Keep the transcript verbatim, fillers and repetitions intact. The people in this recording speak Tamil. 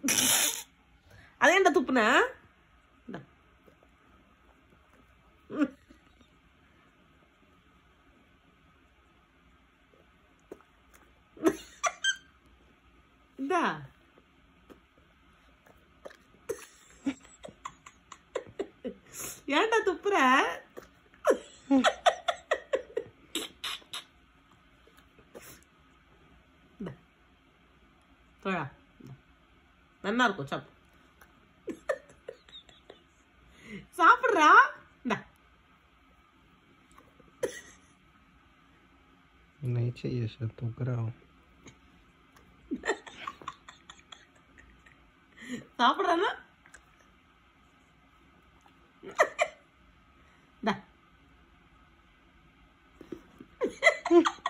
அதேண்டா துப்புன இந்தா ஏன்டா துப்புற நல்லா இருக்கும் சாப்பிடு சாப்பிடுறா नहीं चाहिए सर तो कराओ சாப்பிடுறானா Da.